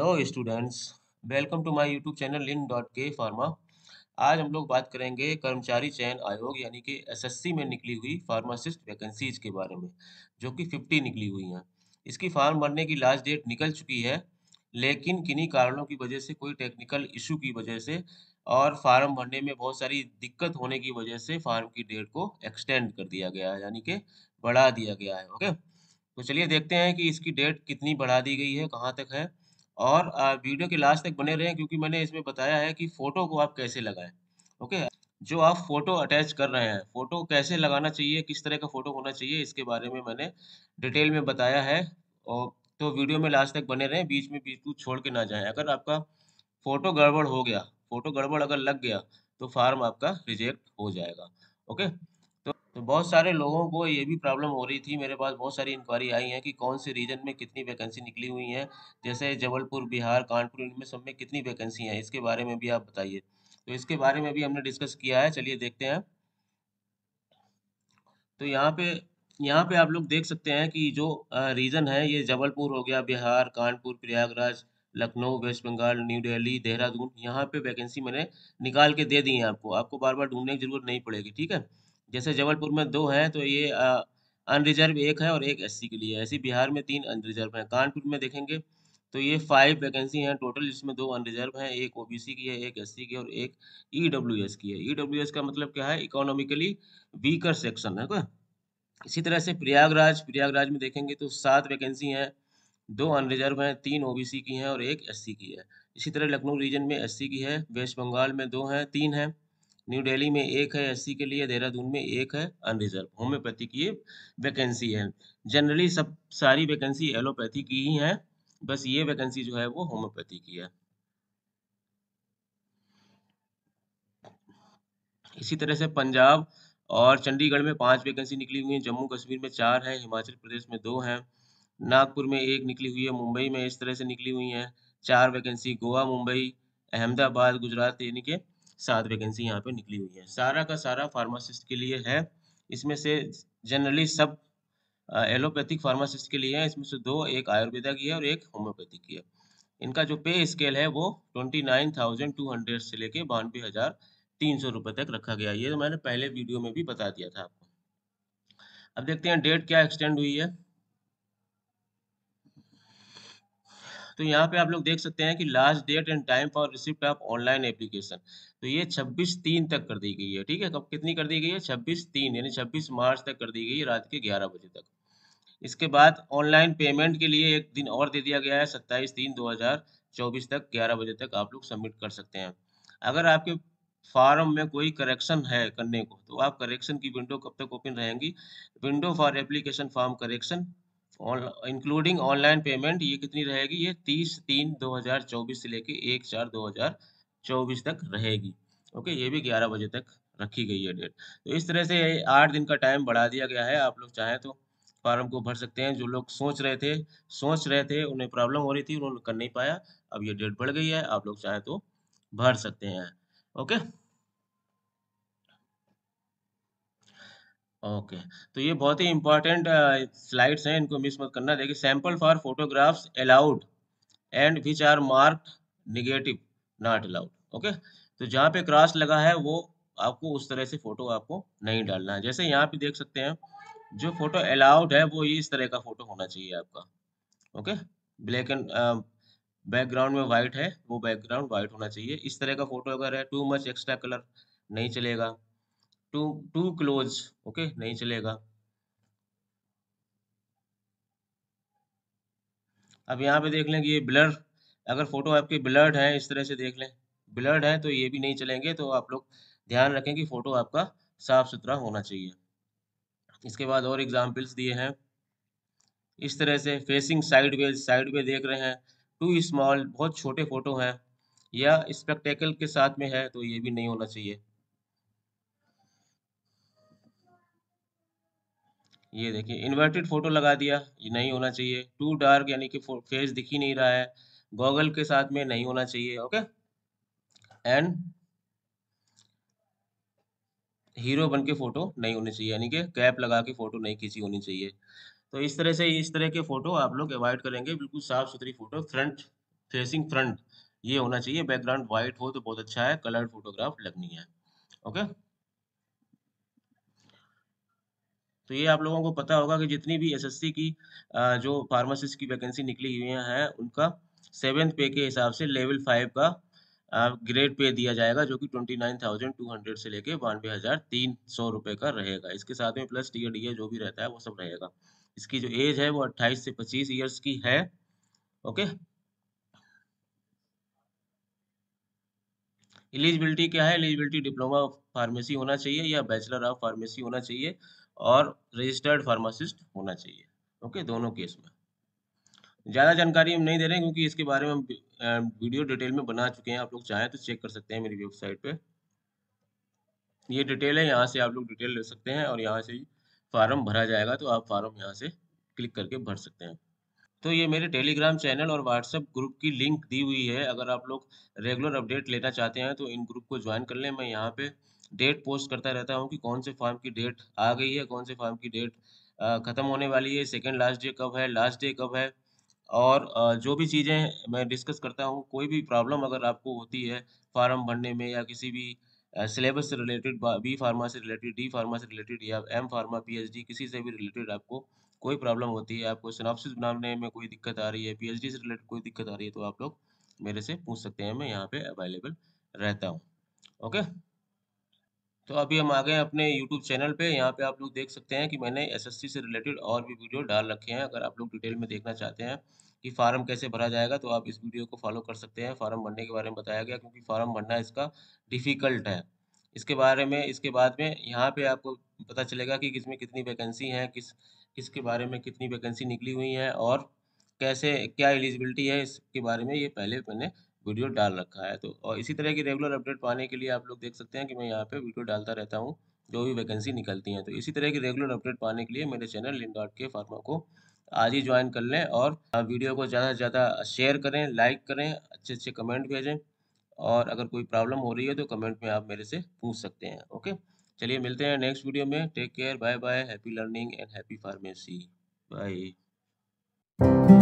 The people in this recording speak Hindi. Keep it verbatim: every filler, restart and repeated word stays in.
Students, welcome to my YouTube channel Lin dot के फार्मा। आज हम लोग बात करेंगे कर्मचारी चयन आयोग यानी कि एसएससी में निकली हुई फार्मासिस्ट वैकेंसीज के बारे में, जो कि फिफ्टी निकली हुई हैं। इसकी फॉर्म भरने की लास्ट डेट निकल चुकी है, लेकिन किन्हीं कारणों की वजह से, कोई टेक्निकल इशू की वजह से और फार्म भरने में बहुत सारी दिक्कत होने की वजह से फार्म की डेट को एक्सटेंड कर दिया गया है, यानी कि बढ़ा दिया गया है। ओके, तो चलिए देखते हैं कि इसकी डेट कितनी बढ़ा दी गई है, कहाँ तक है। और अ, वीडियो के लास्ट तक बने रहें, क्योंकि मैंने इसमें बताया है कि फ़ोटो को आप कैसे लगाएं। ओके, जो आप फ़ोटो अटैच कर रहे हैं, फ़ोटो कैसे लगाना चाहिए, किस तरह का फ़ोटो होना चाहिए, इसके बारे में मैंने डिटेल में बताया है। और तो वीडियो में लास्ट तक बने रहें, बीच में बीच छोड़ के ना जाएं। अगर आपका फ़ोटो गड़बड़ हो गया, फ़ोटो गड़बड़ अगर लग गया, तो फार्म आपका रिजेक्ट हो जाएगा। ओके, तो बहुत सारे लोगों को ये भी प्रॉब्लम हो रही थी। मेरे पास बहुत सारी इंक्वायरी आई है कि कौन से रीजन में कितनी वैकेंसी निकली हुई हैं, जैसे जबलपुर, बिहार, कानपुर, इनमें सब में कितनी वैकेंसी हैं, इसके बारे में भी आप बताइए। तो इसके बारे में भी हमने डिस्कस किया है, चलिए देखते हैं। तो यहाँ पे यहाँ पे आप लोग देख सकते हैं कि जो रीजन है, ये जबलपुर हो गया, बिहार, कानपुर, प्रयागराज, लखनऊ, वेस्ट बंगाल, न्यू दिल्ली, देहरादून, यहाँ पे वैकेंसी मैंने निकाल के दे दी है आपको। आपको बार बार ढूंढने की जरूरत नहीं पड़ेगी, ठीक है। जैसे जबलपुर में दो हैं, तो ये अनरिजर्व एक है और एक एससी के लिए है। ऐसे बिहार में तीन अनरिजर्व हैं। कानपुर में देखेंगे तो ये फाइव वैकेंसी हैं टोटल, जिसमें दो अनरिजर्व हैं, एक ओबीसी की है, एक एससी की है और एक ईडब्ल्यूएस की है। ईडब्ल्यूएस का मतलब क्या है? इकोनॉमिकली वीकर सेक्शन है क्या। इसी तरह से प्रयागराज प्रयागराज में देखेंगे तो सात वैकेंसी हैं, दो अनरिजर्व हैं, तीन ओबीसी की हैं और एक एससी की है। इसी तरह लखनऊ रीजन में एससी की है, वेस्ट बंगाल में दो हैं, तीन हैं, न्यू दिल्ली में एक है एससी के लिए, देहरादून में एक है अनरिजर्व। होम्योपैथी की ये वैकेंसी है। जनरली सब सारी वैकेंसी एलोपैथी की ही है, बस ये वैकेंसी जो है वो होम्योपैथी की है। इसी तरह से पंजाब और चंडीगढ़ में पांच वैकेंसी निकली हुई हैं, जम्मू कश्मीर में चार हैं, हिमाचल प्रदेश में दो हैं, नागपुर में एक निकली हुई है, मुंबई में इस तरह से निकली हुई हैं चार वैकेंसी, गोवा, मुंबई, अहमदाबाद, गुजरात, यानी कि सात वैकेंसी यहाँ पे निकली हुई है। सारा का सारा फार्मासिस्ट के लिए है। इसमें से जनरली सब एलोपैथिक फार्मासिस्ट के लिए है। इसमें से दो, एक आयुर्वेदा की है और एक होम्योपैथी की है। इनका जो पे स्केल है वो twenty nine thousand two hundred से लेके बानवे हजार तीन सौ रुपये तक रखा गया। ये तो मैंने पहले वीडियो में भी बता दिया था आपको। अब देखते हैं डेट क्या एक्सटेंड हुई है। तो यहाँ पे आप लोग देख सकते हैं कि last date and time for receipt of online application, तो ये छब्बीस तीन तक कर दी गई है, ठीक है। कब कितनी कर दी गई है? छब्बीस तीन, यानी छब्बीस मार्च तक कर दी गई है, रात के ग्यारह बजे तक। इसके बाद ऑनलाइन पेमेंट के लिए एक दिन और दे दिया गया है, सत्ताईस तीन दो हजार चौबीस तक ग्यारह बजे तक आप लोग सबमिट कर सकते हैं। अगर आपके फॉर्म में कोई करेक्शन है करने को, तो आप करेक्शन की विंडो कब तक ओपन रहेंगी? Window for application form correction including online payment, ये कितनी रहेगी? ये तीस तीन दो हजार चौबीस से लेके एक चार दो हजार चौबीस तक रहेगी। ओके, ये भी ग्यारह बजे तक रखी गई है डेट। तो इस तरह से आठ दिन का टाइम बढ़ा दिया गया है। आप लोग चाहें तो फार्म को भर सकते हैं। जो लोग सोच रहे थे सोच रहे थे उन्हें प्रॉब्लम हो रही थी, उन्होंने कर नहीं पाया, अब ये डेट बढ़ गई है, आप लोग चाहें तो भर सकते हैं। ओके ओके, तो ये बहुत ही इंपॉर्टेंट स्लाइड्स हैं, इनको मिस मत करना। देखिए, sample for photographs allowed and which are marked negative not allowed. Okay, तो जहाँ पे क्रॉस लगा है वो आपको उस तरह से फोटो आपको नहीं डालना है। जैसे यहाँ पे देख सकते हैं, जो फोटो अलाउड है वो ये इस तरह का फोटो होना चाहिए आपका। ओके, ब्लैक एंड बैकग्राउंड में वाइट है, वो बैकग्राउंड वाइट होना चाहिए। इस तरह का फोटो अगर है, टू मच एक्स्ट्रा कलर नहीं चलेगा, टू टू क्लोज ओके नहीं चलेगा। अब यहाँ पे देख लें कि ये ब्लर, अगर फोटो आपके ब्लर्ड है, इस तरह से देख लें, ब्लर्ड है तो ये भी नहीं चलेंगे। तो आप लोग ध्यान रखें कि फोटो आपका साफ सुथरा होना चाहिए। इसके बाद और एग्जाम्पल्स दिए हैं, इस तरह से facing side way side way देख रहे हैं, टू स्मॉल, बहुत छोटे फोटो हैं, या स्पेक्टेकल के साथ में है, तो ये भी नहीं होना चाहिए। ये देखिए, इन्वर्टेड फोटो लगा दिया, ये नहीं होना चाहिए। टू डार्क, यानी कि फेस दिख ही नहीं रहा है, गॉगल के साथ में नहीं होना चाहिए। ओके, एंड हीरो बन के फोटो नहीं होनी चाहिए, यानी कि कैप लगा के फोटो नहीं खींची होनी चाहिए। तो इस तरह से इस तरह के फोटो आप लोग अवॉइड करेंगे, बिल्कुल साफ सुथरी फोटो, फ्रंट फेसिंग फ्रंट ये होना चाहिए, बैकग्राउंड वाइट हो तो बहुत अच्छा है, कलर्ड फोटोग्राफ लगनी है। ओके, तो ये आप लोगों को पता होगा कि जितनी भी एसएससी की अ, जो फार्मासिस्ट की वैकेंसी निकली हुई हैं उनका सेवेंथ पे के हिसाब से लेवल फाइव का ग्रेड पे दिया जाएगा, जो कि twenty nine thousand two hundred से लेके बानवे हजार तीन सौ रुपये का रहेगा। इसके साथ में प्लस टी डी ए जो भी रहता है वो सब रहेगा। इसकी जो एज है वो अट्ठाईस से पच्चीस ईयर्स की है। ओके, एलिजिबिलिटी क्या है? एलिजिबिलिटी डिप्लोमा ऑफ फार्मेसी होना चाहिए या बैचलर ऑफ फार्मेसी होना चाहिए और रजिस्टर्ड फार्मासिस्ट होना चाहिए। ओके, दोनों केस में। ज़्यादा जानकारी हम नहीं दे रहे हैं क्योंकि इसके बारे में हम अ, वीडियो डिटेल में बना चुके हैं। आप लोग चाहें तो चेक कर सकते हैं मेरी वेबसाइट पे। ये डिटेल है, यहाँ से आप लोग डिटेल ले सकते हैं और यहाँ से ही फार्म भरा जाएगा, तो आप फार्म यहाँ से क्लिक करके भर सकते हैं। तो ये मेरे टेलीग्राम चैनल और व्हाट्सएप ग्रुप की लिंक दी हुई है। अगर आप लोग रेगुलर अपडेट लेना चाहते हैं तो इन ग्रुप को ज्वाइन कर लें। मैं यहाँ पे डेट पोस्ट करता रहता हूँ कि कौन से फॉर्म की डेट आ गई है, कौन से फॉर्म की डेट ख़त्म होने वाली है, सेकंड लास्ट डे कब है, लास्ट डे कब है। और अ, जो भी चीज़ें मैं डिस्कस करता हूँ, कोई भी प्रॉब्लम अगर आपको होती है फार्म भरने में या किसी भी सिलेबस से रिलेटेड, बी फार्मा से रिलेटेड, डी फार्मा से रिलेटेड या एम फार्मा पीएचडी किसी से भी रिलेटेड आपको कोई प्रॉब्लम होती है, आपको सिनॉप्सिस बनाने में कोई दिक्कत आ रही है, पीएचडी से रिलेटेड कोई दिक्कत आ रही है, तो आप लोग मेरे से पूछ सकते हैं। मैं यहाँ पे अवेलेबल रहता हूँ। ओके, तो अभी हम आ गए हैं अपने यूट्यूब चैनल पे। यहाँ पे आप लोग देख सकते हैं कि मैंने एसएससी से रिलेटेड और भी वीडियो डाल रखे हैं। अगर आप लोग डिटेल में देखना चाहते हैं कि फार्म कैसे भरा जाएगा तो आप इस वीडियो को फॉलो कर सकते हैं। फार्म भरने के बारे में बताया गया, क्योंकि फार्म भरना इसका डिफ़िकल्ट है। इसके बारे में इसके बाद में यहाँ पे आपको पता चलेगा कि किसमें कितनी वैकेंसी है, किस किसके बारे में कितनी वैकेंसी निकली हुई है और कैसे क्या एलिजिबिलिटी है, इसके बारे में ये पहले मैंने वीडियो डाल रखा है। तो और इसी तरह की रेगुलर अपडेट पाने के लिए आप लोग देख सकते हैं कि मैं यहाँ पे वीडियो डालता रहता हूँ, जो भी वैकेंसी निकलती हैं। तो इसी तरह की रेगुलर अपडेट पाने के लिए मेरे चैनल लिन डॉट के फार्मा को आज ही ज्वाइन कर लें और अ, वीडियो को ज़्यादा से ज़्यादा शेयर करें, लाइक करें, अच्छे अच्छे कमेंट भेजें। और अगर कोई प्रॉब्लम हो रही है तो कमेंट में आप मेरे से पूछ सकते हैं। ओके, चलिए मिलते हैं नेक्स्ट वीडियो में। Take care, bye bye, happy learning and happy pharmacy. Bye.